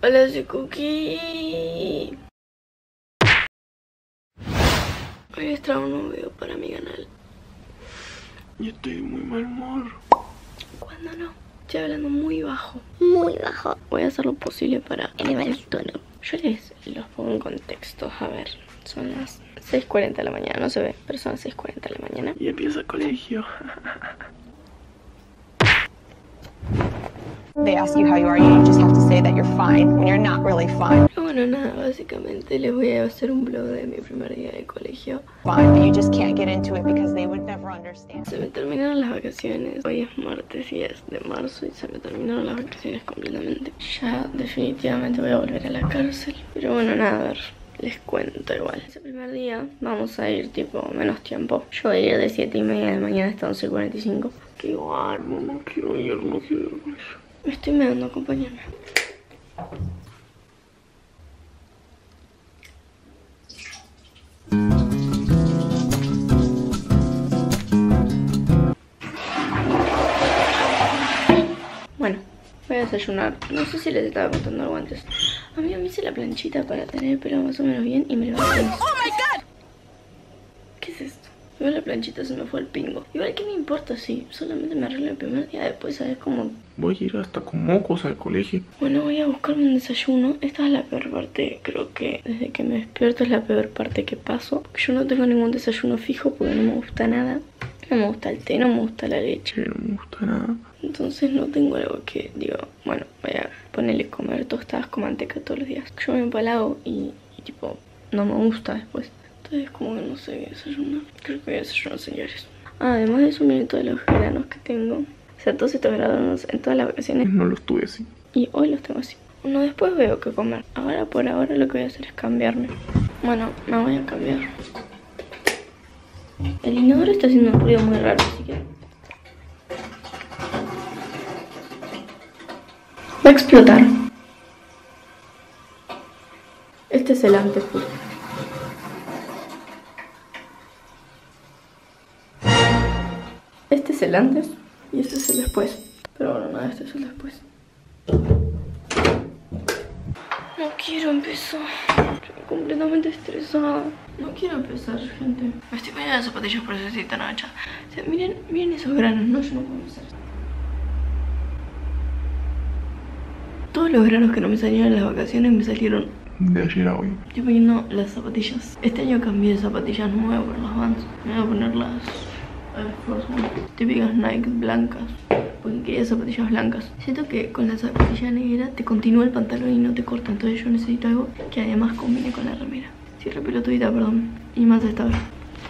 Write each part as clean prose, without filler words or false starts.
Hola, soy Cookie. Hoy les traigo un nuevo video para mi canal. Yo estoy de muy mal humor. ¿Cuándo no? Estoy hablando muy bajo. Muy bajo. Voy a hacer lo posible para elevar el tono. Yo los pongo en contexto. A ver, son las 6:40 de la mañana. No se ve, pero son las 6:40 de la mañana. Y empieza el colegio. They ask you how you are, you just have to say that you're fine when you're not really fine. Pero bueno, nada, básicamente les voy a hacer un vlog de mi primer día de colegio. Fine, but you just can't get into it because they would never understand. Se me terminaron las vacaciones. Hoy es martes y es de marzo y se me terminaron las vacaciones completamente. Ya definitivamente voy a volver a la cárcel. Pero bueno, nada, a ver, les cuento igual. Ese primer día vamos a ir tipo menos tiempo. Yo voy a ir de 7:30 de la mañana hasta 11:45. Que igual, no quiero ir, no quiero ir. Me estoy meando, acompáñame. Bueno, voy a desayunar. No sé si les estaba contando algo antes. A mí me hice la planchita para tener el pelo más o menos bien y me lo voy a hacer. ¡Oh, my God! ¿Qué es esto? Igual la planchita se me fue el pingo. Igual, ¿qué me importa si solamente me arreglo el primer día? Después, ¿sabes cómo? Voy a ir hasta con mocos al colegio. Bueno, voy a buscarme un desayuno. Esta es la peor parte. Creo que desde que me despierto es la peor parte que paso. Porque yo no tengo ningún desayuno fijo porque no me gusta nada. No me gusta el té, no me gusta la leche. No me gusta nada. Entonces no tengo algo que digo, bueno, voy a ponerle comer tostadas con manteca todos los días. Yo me empalago y tipo, no me gusta después. Entonces como que no sé qué desayunar. Creo que voy a desayunar, señores. Además de eso, miren todos los granos que tengo. O sea, todos estos granos en todas las vacaciones. No los tuve así. Y hoy los tengo así. Bueno, después veo qué comer. Ahora, por ahora, lo que voy a hacer es cambiarme. Bueno, me voy a cambiar. El inodoro está haciendo un ruido muy raro, así que... va a explotar. Este es el antes. Este es el antes y este es el después. Pero bueno, nada, este es el después. No quiero empezar. Estoy completamente estresada. No quiero empezar, gente. Me estoy poniendo las zapatillas por eso estoy tan ancha. O sea, miren esos granos. No, yo no puedo hacer esto. Todos los granos que no me salieron en las vacaciones me salieron De ayer a hoy. estoy poniendo las zapatillas. Este año cambié de zapatillas, no me voy a poner las Vans. Me voy a poner las Force One, típicas Nike blancas. Porque quería zapatillas blancas. Siento que con la zapatilla negra te continúa el pantalón y no te corta. Entonces yo necesito algo que además combine con la remera. Cierra pelotudita, perdón. Y más esta vez.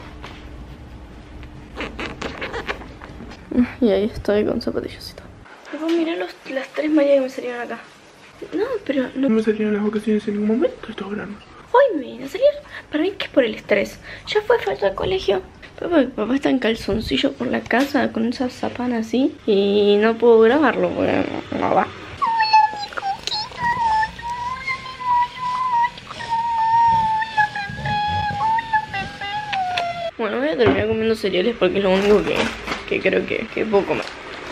Y ahí estoy con zapatillas y todo. Después mirá las 3 mallas que me salieron acá. No, pero No no. me salieron las vacaciones en ningún momento estos granos. Hoy me viene a salir. Para mí que es por el estrés. Ya fue falta al colegio. Papá está en calzoncillo por la casa con esa zapana así. Y no puedo grabarlo porque no va. Bueno, voy a terminar comiendo cereales porque es lo único que creo que puedo comer.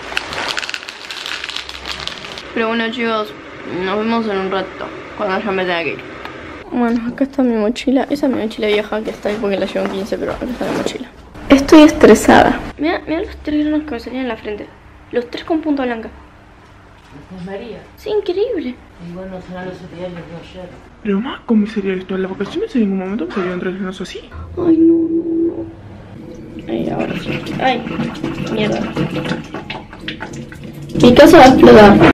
Pero bueno, chicos, nos vemos en un rato, cuando ya me tenga que ir. Bueno, acá está mi mochila. Esa es mi mochila vieja que está ahí porque la llevo en 15, pero acá está mi mochila. Estoy estresada. Mira los 3 granos que me salían en la frente. Los 3 con punta blanca. ¿Es María? Sí, increíble. Igual no serán los cereales de ayer. Pero más con mis cereales todas las vacaciones en ningún momento me salieron 3 granos así. Ay, no. Ay, ahora sí. Ay, mierda. Mi casa va a explotar.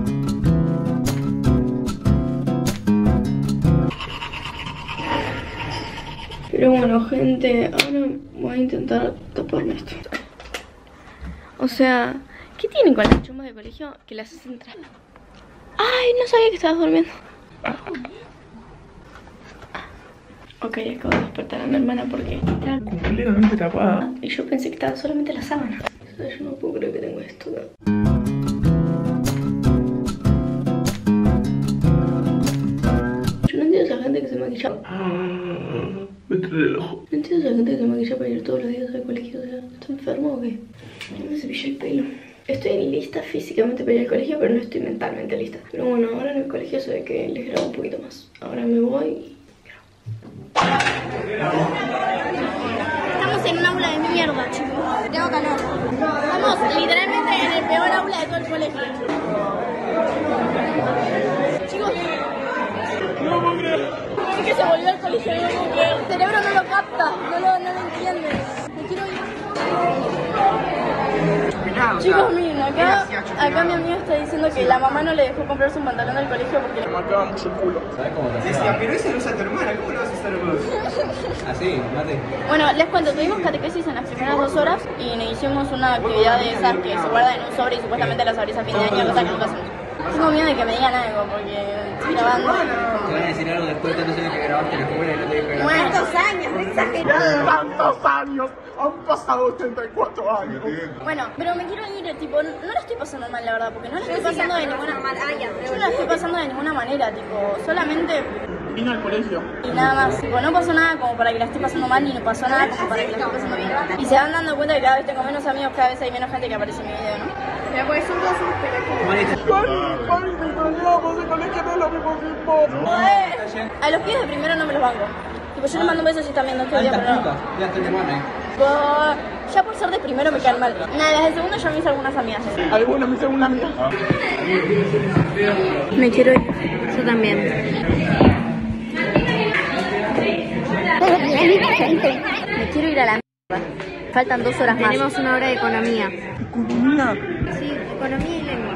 Pero bueno, gente, ahora voy a intentar taparme esto. O sea, ¿qué tienen con las chumbas de colegio que las hacen tras? Ay, no sabía que estabas durmiendo. Ok, acabo de despertar a mi hermana porque estaba Completamente tapada. y yo pensé que estaba solamente la sábana. O sea, yo no puedo creer que tengo esto. Yo no entiendo esa gente que se maquilla. Me trae el ojo. No entiendo esa gente que se maquilla para ir todos los días al colegio. O sea, ¿está enfermo o qué? Yo me cepillé el pelo. Estoy lista físicamente para ir al colegio, pero no estoy mentalmente lista. Pero bueno, ahora en el colegio se ve que les grabo un poquito más. Ahora me voy y grabo. Estamos en un aula de mierda, chicos. Tengo calor. Estamos literalmente en el peor aula de todo el colegio. Chicos, No puedo creer. es que se volvió al colegio, no puedo creer. El cerebro no lo capta, no lo entiende. Me quiero ir. Chicos, miren, acá mi amigo está diciendo que la mamá no le dejó comprarse un pantalón del colegio porque le marcaba mucho el culo. Decía, pero ese lo usa tu hermana, ¿cómo lo vas a usar vos? Así, mate. Bueno, les cuento, tuvimos catequesis en las primeras 2 horas y nos hicimos una actividad de esas que se guarda en un sobre y supuestamente las abrís a fin de año, cosa que nunca hacemos. Tengo miedo de que me digan algo porque estoy grabando. Te van a decir algo después de tantos años que grabaste en la escuela y no te dijo que grabaste. ¿Cuántos años? ¡Re exagerado! ¡Tantos años! Han pasado 84 años. Bueno, pero me quiero ir, tipo, no la estoy pasando mal, la verdad, porque no la estoy pasando de ninguna manera. Yo no la estoy pasando de ninguna manera, tipo, solamente Vine al colegio. y nada más. Tipo, no pasó nada como para que la esté pasando mal, ni no pasó nada como para que la esté pasando bien. Y se van dando cuenta que cada vez tengo menos amigos, cada vez hay menos gente que aparece en mi video, ¿no? Pero porque son todos unos pelotudos. Mari, te extrañamos, el colegio no es lo mismo que vos. A los pies de primero no me los banco. Tipo, yo les mando un beso si están viendo este video, pero no. Ya está tu hermana, Ya por ser de primero me caen mal. Nada, las de segundo ya me hice algunas amigas. Alguna, mi segunda amiga. Me quiero ir. Yo también. Me quiero ir a la mierda. Faltan 2 horas más. Tenemos una hora de economía. ¿Economía? Sí, economía y lengua.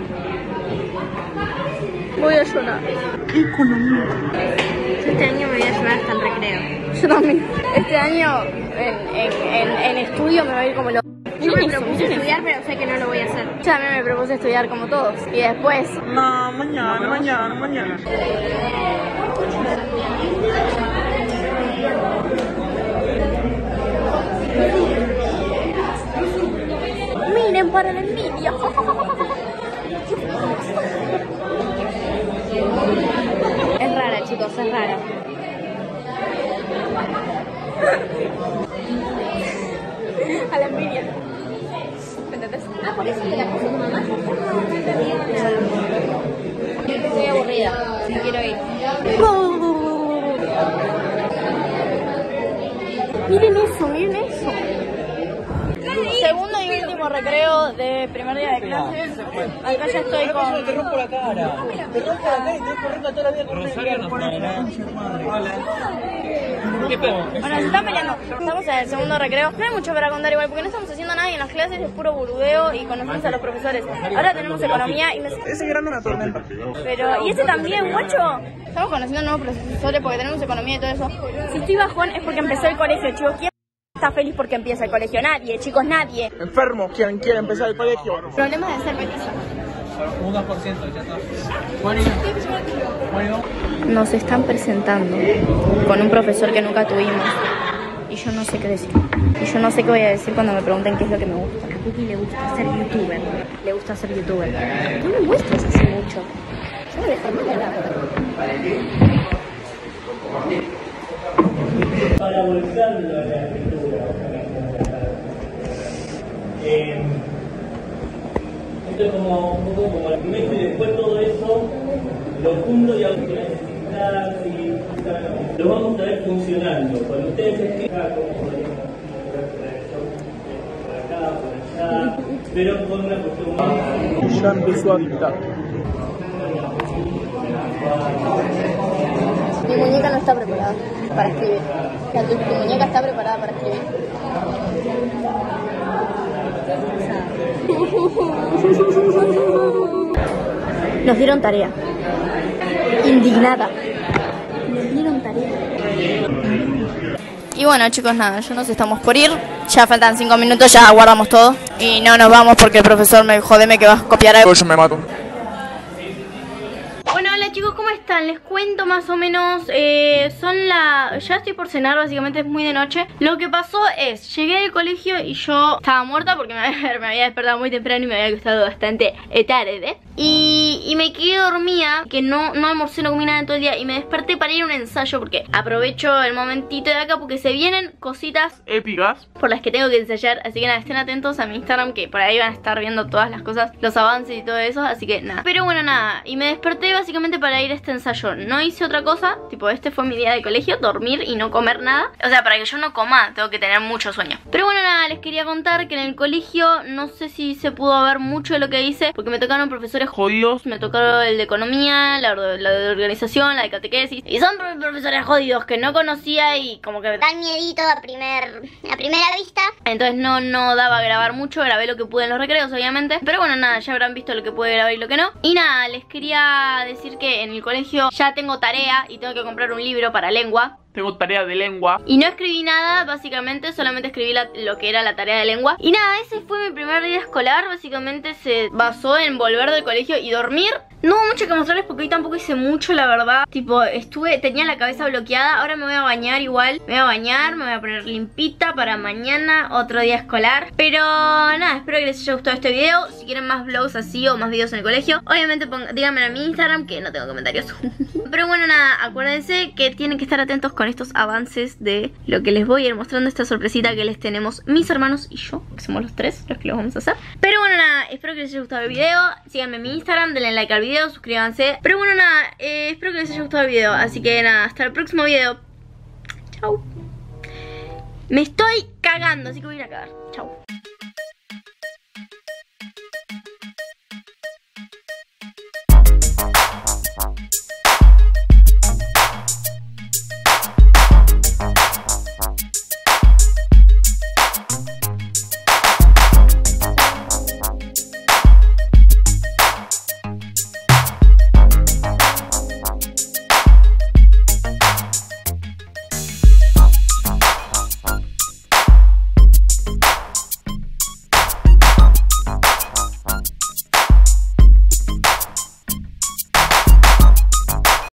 Voy a llorar. ¿Economía? Este año me voy a llorar hasta el recreo. Yo también. Este año en estudio me voy a ir como lo... Yo me propuse estudiar, pero sé que no lo voy a hacer. Yo también me propuse estudiar como todos. Y después... No, mañana. Miren para la envidia. Es rara, chicos, es rara. A la envidia. ¿Me entendés? Ah, por eso te la puse tu mamá. Estoy aburrida. Me quiero ir. Miren eso, miren eso. Segundo y último recreo de primer día de clase. Acá ya estoy con... Te rompo la cara. Te rompo la cara y te voy corriendo toda la vida con Rosario no Hola. Bueno, se están peleando. Estamos en el segundo recreo. No hay mucho para contar igual, porque no estamos haciendo nada y en las clases es puro burudeo y conocemos a los profesores. Ahora tenemos economía y me... Ese grano me tormenta. Pero, ¿y este también, guacho? Estamos conociendo nuevos profesores porque tenemos economía y todo eso. Si estoy bajón es porque empezó el colegio, chicos. ¿Quién está feliz porque empieza el colegio? Nadie, chicos, nadie. Enfermo, quien quiere empezar el colegio. Problemas de ser petiza. Un 2%, ya está. Bueno. Nos están presentando con un profesor que nunca tuvimos. Y yo no sé qué decir. Y yo no sé qué voy a decir cuando me pregunten qué es lo que me gusta. A Pupi le gusta ser youtuber. Le gusta ser youtuber. No me muestres así mucho. Yo voy a dejar mal hablar. Parabolizando la escritura. Esto es como un poco como el primero y después todo eso lo junto y aunque necesitas y lo vamos a ver funcionando. Cuando ustedes escriban como por acá, por allá, pero con una cuestión más. Ya empezó a dictar. Mi muñeca no está preparada para escribir. Tu muñeca está preparada para escribir. Nos dieron tarea. Indignada. Nos dieron tarea. Y bueno, chicos, nada, ya nos estamos por ir. Ya faltan 5 minutos, ya guardamos todo. Y no nos vamos porque el profesor me dijo, jodeme que vas a copiar algo. Yo me mato. Bueno, hola chicos, ¿cómo están? Les cuento más o menos, ya estoy por cenar, básicamente es muy de noche. Lo que pasó es, llegué del colegio y yo estaba muerta porque me había despertado muy temprano y me había acostado bastante tarde. y me quedé dormida, que no almorcé, no comí nada en todo el día. Y me desperté para ir a un ensayo porque aprovecho el momentito de acá porque se vienen cositas épicas por las que tengo que ensayar. Así que nada, estén atentos a mi Instagram, que por ahí van a estar viendo todas las cosas, los avances y todo eso. Así que nada, pero bueno, nada. Y me desperté básicamente para ir a este ensayo. No hice otra cosa, tipo este fue mi día de colegio, dormir y no comer nada. O sea, para que yo no coma tengo que tener mucho sueño. Pero bueno, nada, les quería contar que en el colegio no sé si se pudo ver mucho de lo que hice, porque me tocaron profesores jodidos. Me tocaron el de economía, la de organización, la de catequesis. Y son profesores jodidos que no conocía y como que dan miedito a primera vista. Entonces no daba a grabar mucho, grabé lo que pude en los recreos obviamente. Pero bueno, nada, ya habrán visto lo que pude grabar y lo que no. Y nada, les quería decir que en el colegio ya tengo tarea y tengo que comprar un libro para lengua. Tengo tarea de lengua. Y no escribí nada, básicamente, solamente escribí lo que era la tarea de lengua. Y nada, ese fue mi primer día escolar. Básicamente se basó en volver del colegio y dormir. No hubo mucho que mostrarles porque hoy tampoco hice mucho, la verdad. Tipo, tenía la cabeza bloqueada. Ahora me voy a bañar igual. Me voy a bañar, me voy a poner limpita para mañana, otro día escolar. Pero nada, espero que les haya gustado este video. Si quieren más vlogs así o más videos en el colegio, obviamente díganme en mi Instagram, que no tengo comentarios. Pero bueno, nada, acuérdense que tienen que estar atentos con estos avances de lo que les voy a ir mostrando, esta sorpresita que les tenemos mis hermanos y yo, que somos los tres los que los vamos a hacer. Pero bueno, nada, espero que les haya gustado el video. Síganme en mi Instagram, denle like al video, suscríbanse. Pero bueno, nada, espero que les haya gustado el video. Así que nada, hasta el próximo video. Chau. Me estoy cagando, así que voy a ir a cagar. Chau.